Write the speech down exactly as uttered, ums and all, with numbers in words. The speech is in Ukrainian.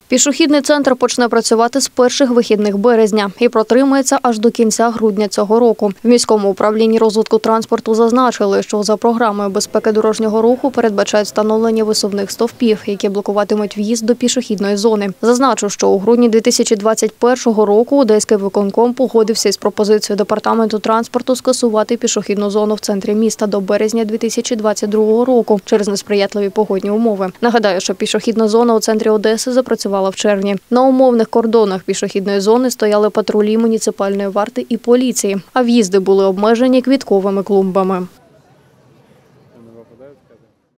Пішохідний центр почне працювати з перших вихідних березня і протримається аж до кінця грудня цього року. В міському управлінні розвитку транспорту зазначили, що за програмою безпеки дорожнього руху передбачають встановлення висувних стовпів, які блокуватимуть в'їзд до пішохідної зони. Зазначу, що у грудні дві тисячі двадцять першого року Одеський виконком погодився із пропозицією департаменту транспорту скасувати пішохідну зону в центрі міста до березня дві тисячі двадцять другого року через несприятливі погодні умови. Нагадаю, що пішохідна зона у центрі Одеси запрацювала в червні. На умовних кордонах пішохідної зони стояли патрулі муніципальної варти і поліції, а в'їзди були обмежені квітковими клумбами.